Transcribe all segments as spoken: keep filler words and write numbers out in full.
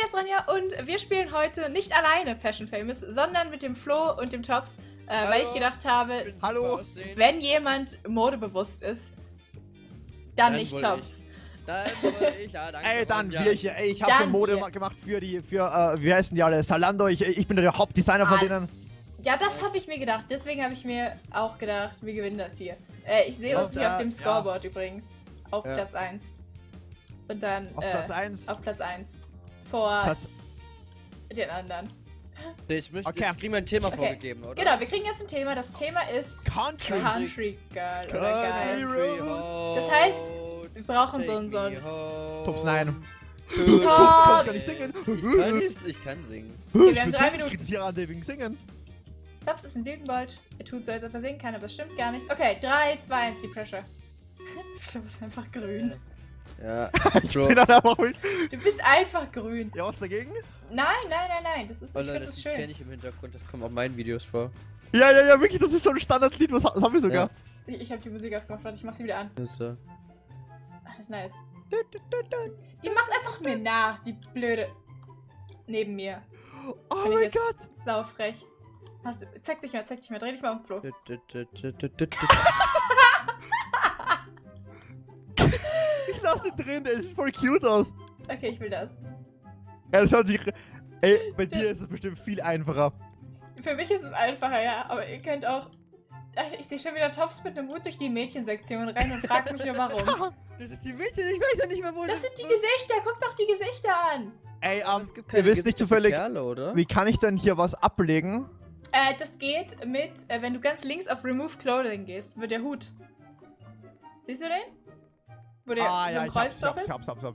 hier ist Rania und wir spielen heute nicht alleine Fashion Famous, sondern mit dem Flo und dem Tops, äh, weil ich gedacht habe, Hallo. wenn jemand modebewusst ist, dann, dann nicht Tops. Ich. Dann wohl ich, ja, danke. Ey, dann ja. wir hier. Ey, ich habe schon Mode wir. gemacht für die, für, äh, wie heißen die alle? Zalando. Ich, ich bin der Hauptdesigner von denen. Ja, das habe ich mir gedacht. Deswegen habe ich mir auch gedacht, wir gewinnen das hier. Äh, ich sehe uns hier ja, auf dem Scoreboard ja. übrigens. Auf ja. Platz eins. Und dann, auf äh, Platz eins? Auf Platz eins. Vor Platz den anderen. Ich möchte, okay. Jetzt kriegen wir ein Thema okay. vorgegeben, oder? Genau, wir kriegen jetzt ein Thema. Das Thema ist Country. Country Girl Country oder geil. Road. Das heißt, wir brauchen so einen so einen... Tops, nein. Tops. Tops kann gar nicht singen. Ich kann, nicht, ich kann singen. Okay, wir haben drei Ich Minuten. kritisiere an wegen Singen. Tops ist ein Lügenbold. Er tut so, als ob er singen kann, aber das stimmt gar nicht. Okay, drei, zwei, eins, die Pressure. Du bist einfach grün. Ja, ich bin dann aber ruhig. Du bist einfach grün. Ja, was dagegen? Nein, nein, nein, nein. Das ist, oh, ich finde das, das das schön. kenne ich im Hintergrund, das kommt auf meinen Videos vor. Ja, ja, ja, wirklich, das ist so ein Standardlied, was, das haben wir sogar. Ja. Ich, ich habe die Musik ausgemacht, warte, ich mach sie wieder an. So. Ach, das ist nice. Die macht einfach mir nach, die blöde. Neben mir. Oh Kann mein ich Gott. Saufrech. Hast du. Zeig dich mal, zeig dich mal, dreh dich mal um, Flo. Ich lasse ihn drin, der sieht voll cute aus. Okay, ich will das. Ja, das hört sich. Ey, bei dir ist es bestimmt viel einfacher. Für mich ist es einfacher, ja, aber ihr könnt auch. Ich sehe schon wieder Tops mit einem Hut durch die Mädchensektion rein und fragt mich nur warum. Das ist die Mädchen, ich weiß ja nicht mehr, wo Das sind die Gesichter, guck doch die Gesichter an. Ey, Aber ähm, es gibt ihr wisst nicht Gesichter für zufällig, Kerle, oder? wie kann ich denn hier was ablegen? Äh, das geht mit, äh, wenn du ganz links auf Remove Clothing gehst, wird der Hut. Siehst du den? Wo der Ah, so ja, ein ich Kreuz hab's, drauf hab's, ist? hab's, hab's, hab's.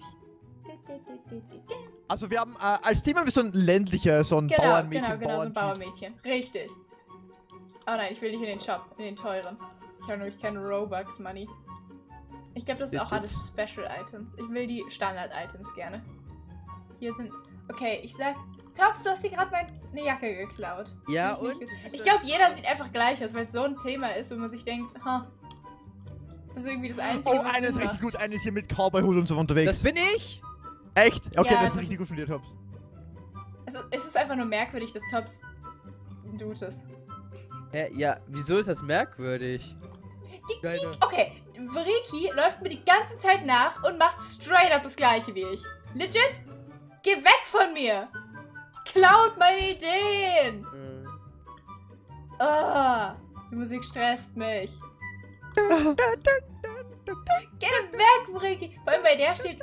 Also wir haben, äh, als Team haben wir so ein ländlicher, so ein Genau, Bauernmädchen. genau, genau, so ein Bauerntyp. Bauernmädchen. Richtig. Oh nein, ich will nicht in den Shop, in den teuren. Ich habe nämlich keine Robux Money. Ich glaube, das ist auch alles Special Items. Ich will die Standard Items gerne. Hier sind, okay, ich sag, Tops, du hast dir gerade meine Jacke geklaut. Ja, Das und? nicht gut. Ich glaube, jeder sieht einfach gleich aus, weil es so ein Thema ist, wo man sich denkt, ha, das ist irgendwie das Einzige, Oh, was eine ist Sinn richtig macht. gut, eine ist hier mit Cowboy-Hut und so unterwegs. Das bin ich! Echt? Okay, Ja, das ist das richtig ist- gut von dir, Tops. Also, es ist einfach nur merkwürdig, dass Tops ein Dude ist. Hä, ja, wieso ist das merkwürdig? Die, Deine- die, okay, Vriki läuft mir die ganze Zeit nach und macht straight up das gleiche wie ich. Legit? Geh weg von mir! Klaut meine Ideen! Äh. Ah, die Musik stresst mich. Geh weg, Vriki! Vor allem bei der steht...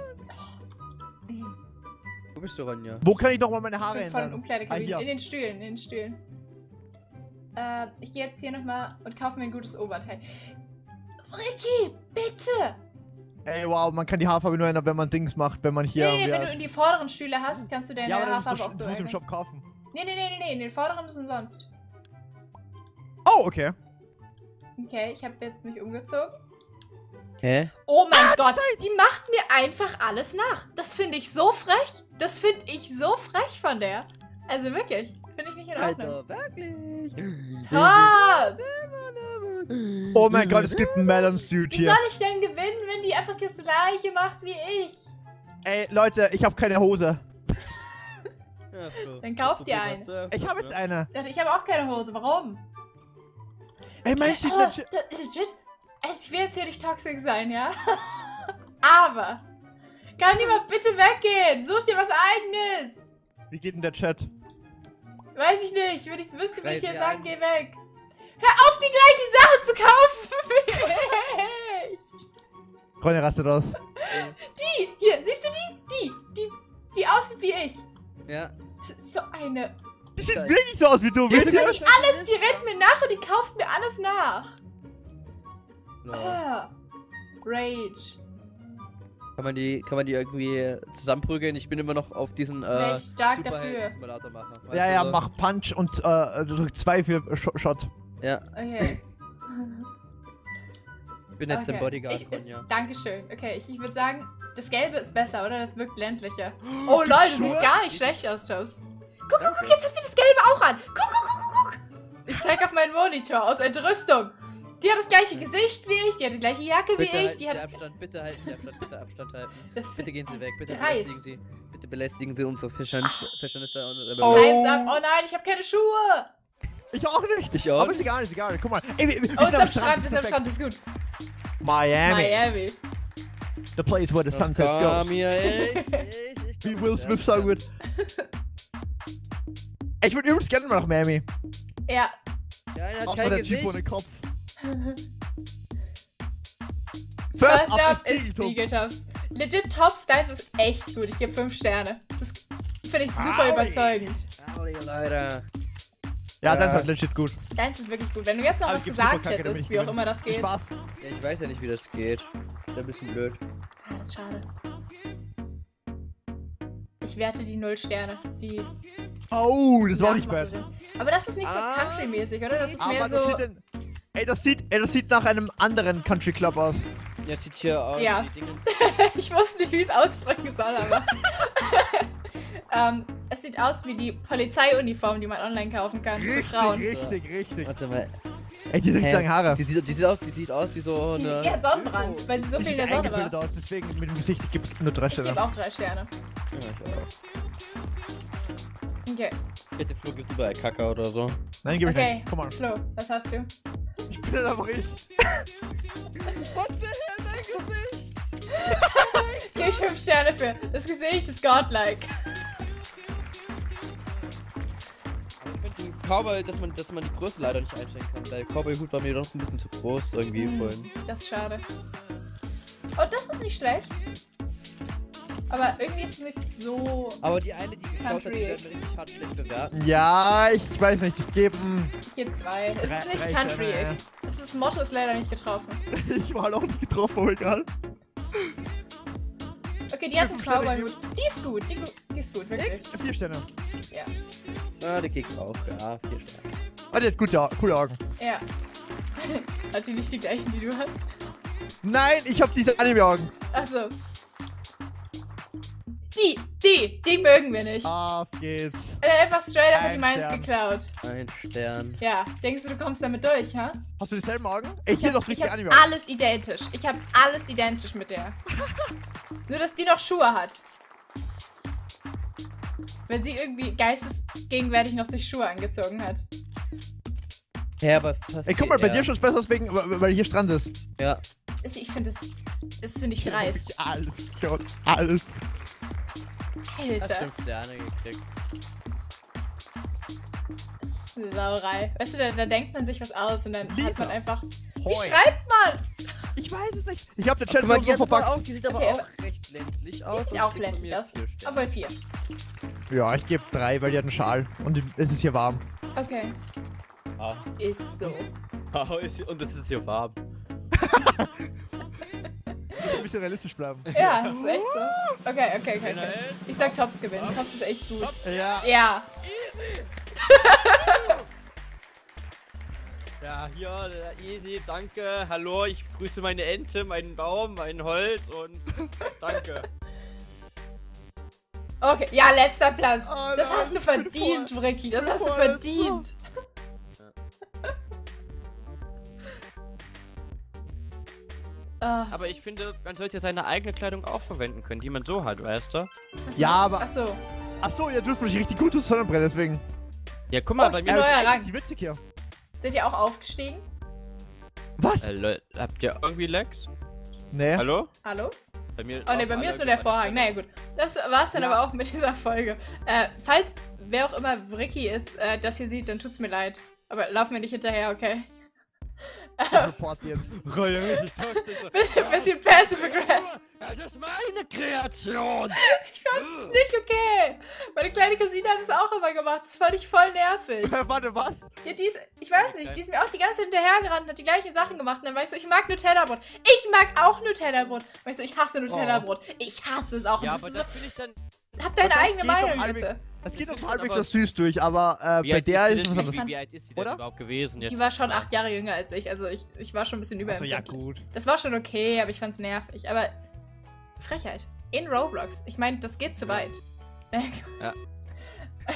Wo bist du, Ronja? Wo kann ich nochmal meine Haare Von ändern? Umkleidekabinen. Ah, hier. in den Stühlen, in den Stühlen. Äh, ich gehe jetzt hier nochmal und kaufe mir ein gutes Oberteil. Vriki, bitte! Ey, wow, man kann die Haarfarbe nur ändern, wenn man Dings macht, wenn man hier... Nee, nee, wie wenn du heißt- in die vorderen Stühle hast, kannst du deine ja, aber dann Haarfarbe musst auch du, so das musst du im ändern. Shop kaufen. Nee, nee, nee, nee, nee, in den vorderen ist umsonst. Oh, okay. Okay, ich habe jetzt mich umgezogen. Hä? Oh mein Gott, die macht mir einfach alles nach. Das finde ich so frech. Das finde ich so frech von der. Also wirklich, finde ich nicht in Ordnung. Also, wirklich? Tops! Oh mein Gott, es gibt einen Melon-Suit Wie hier. soll ich denn gewinnen, wenn die einfach das gleiche macht wie ich? Ey, Leute, ich habe keine Hose. Ja, Flo. Dann kauf Das dir Problem einen. hast du ja, Ich habe jetzt ne? eine. Ich habe auch keine Hose, warum? Ey, mein sieht Oh, legit... da- legit? Also ich will jetzt hier nicht toxisch sein, ja? Aber, kann jemand bitte weggehen? Such dir was Eigenes. Wie geht denn der Chat? Weiß ich nicht. Wenn ich es wüsste, würde ich Greif jetzt dir sagen, an. geh weg. Hör auf, die gleichen Sachen zu kaufen wie ich. Ronja rastet aus. Die, hier, siehst du die? Die, die, die aussieht wie ich. Ja. Das ist so eine... Die sieht wirklich so aus wie du, wisst Die, ihr? die alles, die rennt mir nach und die kauft mir alles nach. Ja. Ah, Rage. Kann man die, kann man die irgendwie zusammenprügeln? Ich bin immer noch auf diesen Wäre äh, ich stark dafür. Superhelden-Simulator machen. Weißt Ja, du ja, so? mach Punch und äh, drück zwei für Sh Shot. Ja, Okay. ich bin jetzt okay. der Bodyguard, Ich, ist, Ronja. Dankeschön. Okay, ich, ich würde sagen, das Gelbe ist besser, oder? Das wirkt ländlicher. Oh Leute, du siehst gar nicht schlecht aus, Toast. Guck, guck, guck, jetzt hat sie das Gelbe auch an. Guck, guck, guck, guck, guck. Ich zeig auf meinen Monitor aus Entrüstung. Die hat das gleiche Gesicht wie ich, die hat die gleiche Jacke wie Bitte ich, halten die Sie hat das... Abstand, bitte halten Sie Abstand, bitte Abstand halten. Das Bitte gehen Sie weg, bitte dreist. fliegen Sie. Bitte Bitte belästigen Sie unsere Fashionista. Fashionista und, äh, Oh. Time's up. Oh nein, ich habe keine Schuhe. Ich auch nicht. Ich auch Aber ist egal, ist egal. Guck mal. Ey, wir, wir Oh, wir sind am Strand, Strand, wir sind am perfekt. Strand, ist gut. Miami. Miami. The place where the sunset Komm goes. hier, ey. Ich, ich, Wie Will Smith sagen wird. Ich würde übrigens gerne mal nach Miami. Ja. Ja, einer hat Außer kein der Typ Gesicht. ohne Kopf. First up up is ist Ziegel. Ziegeltops. Legit Top Styles ist echt gut. Ich gebe fünf Sterne. Das finde ich super Aui. überzeugend. Aui, Leute. Ja, dann Ja. ist halt legit gut. Deins ist wirklich gut. Wenn du jetzt noch Aber was es gibt gesagt Superkacke, damit hättest, ich wie auch gewinne. immer das Viel geht. Spaß. Ja, ich weiß ja nicht, wie das geht. Ist ein bisschen blöd. Ah, das ist schade. Ich werte die null Sterne. Die Oh, das war auch nicht bad. Nachmacherin. Aber das ist nicht so Ah. country-mäßig, oder? Das ist Aber mehr das so. sieht denn, ey, das sieht, ey, das sieht nach einem anderen Country Club aus. Ja, sieht hier aus Ja. wie Dingens. Ich wusste nicht, wie ich es ausdrücken soll, aber. ähm, es sieht aus wie die Polizeiuniform, die man online kaufen kann. Für Richtig, Frauen. richtig, richtig. Warte mal. Ey, die hat richtig Hä? lange Haare. Die sieht, die, sieht aus, die sieht aus wie so Die, eine... die hat Sonnenbrand, weil sie so Die viel in sieht der Sonne eingebildet war. aus, deswegen mit dem Gesicht, ich gebe nur drei Ich gebe Sterne. auch drei Sterne. Ja, ich auch. Okay. Ich hätte Flo gibt überall Kacke oder so. Nein, gebe ich Okay. nicht. Komm mal. Flo, was hast du? Ich bin aber ich. What the hell, dein Gesicht? Gebe ich fünf Sterne für. Das Gesicht ist godlike. Aber ich finde den Cowboy, dass man, dass man die Größe leider nicht einstellen kann. Der Cowboy-Hut war mir doch ein bisschen zu groß irgendwie Hm. vorhin. Das ist schade. Oh, das ist nicht schlecht. Aber irgendwie ist es nicht so. Aber die eine, die geklaut hat, die Country. werden richtig hart schlecht bewerten. Ja, ich weiß nicht, ich gebe Ich gebe zwei. Es Drei- ist nicht drei country. Sterne. Das, das Motto ist leider nicht getroffen. Ich war halt auch nicht getroffen, aber egal. Okay, die hat einen fünf Sterne Cowboy-Hut. Die ist gut. Die, gu- die ist gut, wirklich. Ich? Vier Sterne. Ja. Ah, der Kick auch. Ja, vier Sterne. Ah, die hat gute, Au- coole Augen. Ja. Hat die nicht die gleichen, die du hast? Nein, ich hab diese Anime-Augen. Achso. Die, die, die mögen wir nicht. Auf geht's. Äh, Einfach straight up hat die Ein meins Stern. geklaut. Ein Stern. Ja, denkst du, du kommst damit durch, ha? Hast du dieselben Augen? Ey, Ich hier hab, doch ich richtig hab Anime-Augen. alles identisch. Ich habe alles identisch mit der. Nur, dass die noch Schuhe hat. Wenn sie irgendwie geistesgegenwärtig noch sich Schuhe angezogen hat. Ja, aber fast Ey, guck mal, bei ja. dir schaut's besser aus, wegen, weil hier Strand ist. Ja. Ich ich finde das, das finde ich dreist. Alles, Gott, alles. Hat Alter, fünf Sterne gekriegt. das ist eine Sauerei. Weißt du, da, da denkt man sich was aus und dann hat Lisa. man einfach... Wie Hoi. schreibt man? Ich weiß es nicht. Ich hab den Guck Chat mal, nur die, so hat aber verpackt. auch, die sieht aber Okay, auch recht ländlich aus. Die sieht und auch kriegt von blendend mir aus. vier Sterne. Aber vier. Ja, ich gebe drei, weil die hat einen Schal. Und es ist hier warm. Okay. Ah. Ist so. Oh, ist- und es ist hier warm. Muss ein bisschen realistisch bleiben. Ja, das ist echt so. Okay, okay, okay, Einer okay. ist- Ich sag Tops gewinnen. Tops ist echt gut. Ja. Ja. Ja, hier, der Easy, danke. Hallo, ich grüße meine Ente, meinen Baum, mein Holz und danke. Okay, ja, letzter Platz. Oh Das nein, hast du ich bin verdient, voll- Ricky. Das bin hast du voll verdient. Ah, Aber ich finde, man sollte seine eigene Kleidung auch verwenden können, die man so hat, weißt du? was Ja, machst du? aber- Ach so. Achso, ja, du hast mich richtig gut, du Sonnenbrille, deswegen. Ja, guck mal, Oh, bei ich mir bin ist... neuer Rang. Die witzig hier. Seid ihr auch aufgestiegen? Was? Äh, Leute, habt ihr irgendwie Lags? Nee. Hallo? Hallo? Bei mir Oh ne, bei mir ist nur der Vorhang. Naja, gut. Das war's dann Ja. aber auch mit dieser Folge. Äh, falls wer auch immer Ricky ist, äh, das hier sieht, dann tut's mir leid. Aber lauf mir nicht hinterher, okay? Ich report jetzt. Rolle richtig toxisch. Bisschen, bisschen passive aggressive. Das ist meine Kreation! Ich fand's nicht okay. Meine kleine Cousine hat es auch immer gemacht. Das fand ich voll nervig. Warte, was? Ja, die ist, ich weiß nicht, die ist mir auch die ganze Zeit hinterhergerannt und hat die gleichen Sachen gemacht. Und dann war ich so, ich mag Nutella-Brot. Ich mag auch Nutella-Brot. Und ich so, ich hasse Nutella-Brot. Ich hasse es auch. Ja, Und aber das das finde ich dann... so, hab deine das eigene geht doch Meinung, halbwegs- bitte. Es geht Ich doch find halbwegs aber- das süß durch, aber äh, Wie bei alt der ist ist die es denn, was wie, anderes. wie alt ist die Oder? denn überhaupt gewesen jetzt? Die war schon acht Jahre jünger als ich. Also ich, ich war schon ein bisschen Achso, ja, überempfindlich. gut. Das war schon okay, aber ich fand's nervig. Aber Frechheit. In Roblox. Ich meine, das geht zu weit. Ja.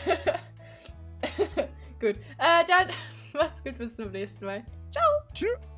Gut. Äh, dann macht's gut, bis zum nächsten Mal. Ciao. Tschüss.